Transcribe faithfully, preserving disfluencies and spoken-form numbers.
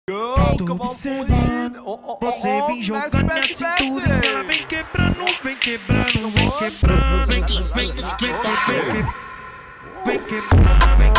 Tô observando, você vem jogando minha cintura, ela vem quebrando, vem quebrando, vem quebrando, vem que vem, vem que vem quebrando, vem